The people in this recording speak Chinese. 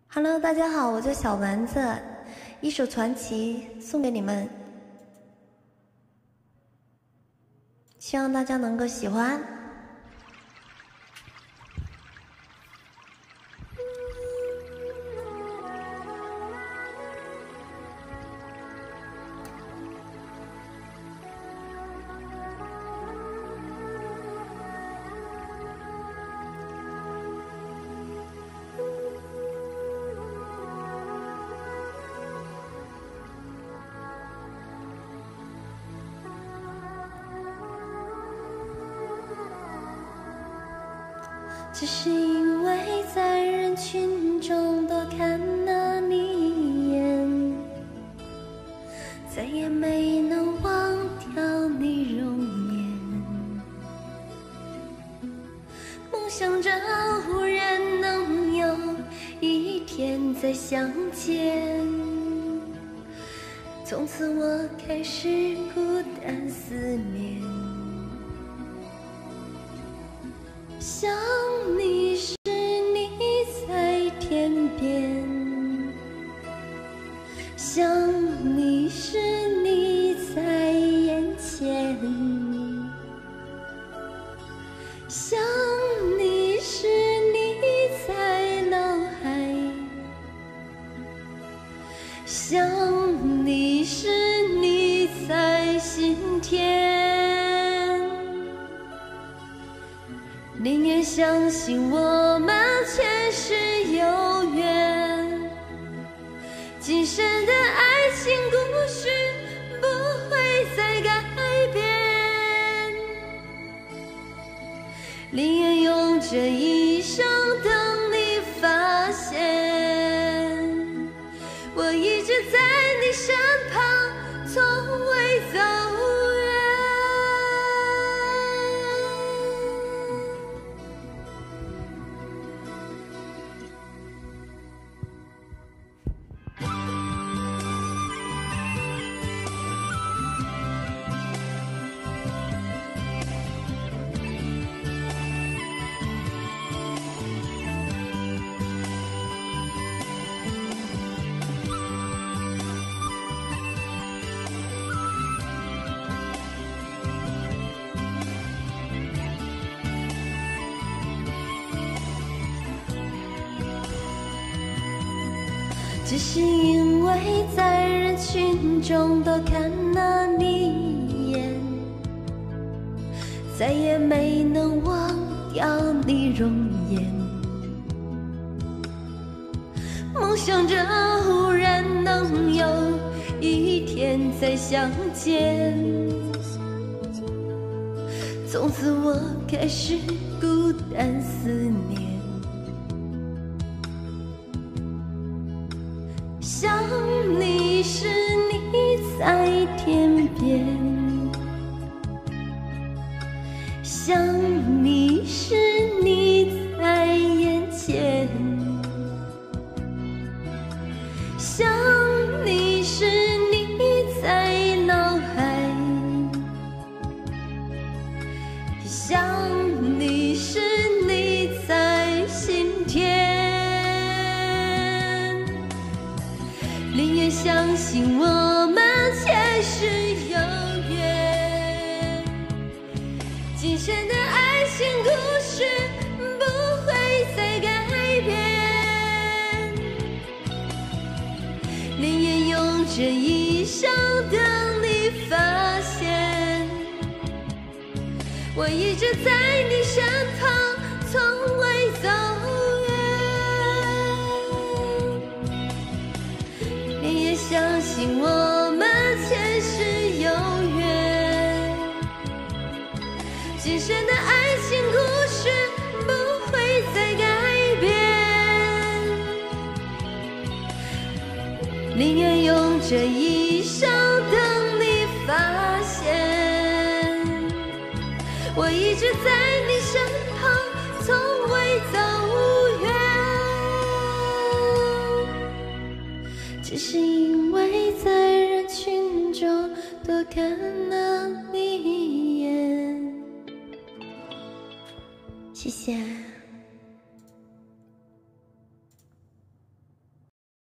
Hello， 大家好，我叫小丸子，一首传奇送给你们，希望大家能够喜欢。只是因为在人群中多看了你一眼，再也没能忘掉你容颜。梦想着忽然能有一天再相见，从此我开始孤单思念。想你时，你在天边；想你时，你在眼前；想你时，你在脑海；想你时，你在心田。宁愿相信我们前世有缘，今生的爱情故事不会再改变。宁愿用这一生等你发现，我一直在你身旁，从未走远。只是因为在人群中多看了你一眼，再也没能忘掉你容颜。梦想着忽然能有一天再相见，从此我开始孤单思念。想你时，你在天边；想你时，你在眼前；想你时，你在脑海；想你时，你在心田。宁愿相信我们前世有缘，今生的爱情故事不会再改变。宁愿用这一生等你发现，我一直在你身旁，从未走相信我们前世有缘，今生的爱情故事不会再改变。宁愿用这一生等你发现，我一直在你身旁，从未走远。只是因为在人群中多看了你一眼，谢谢。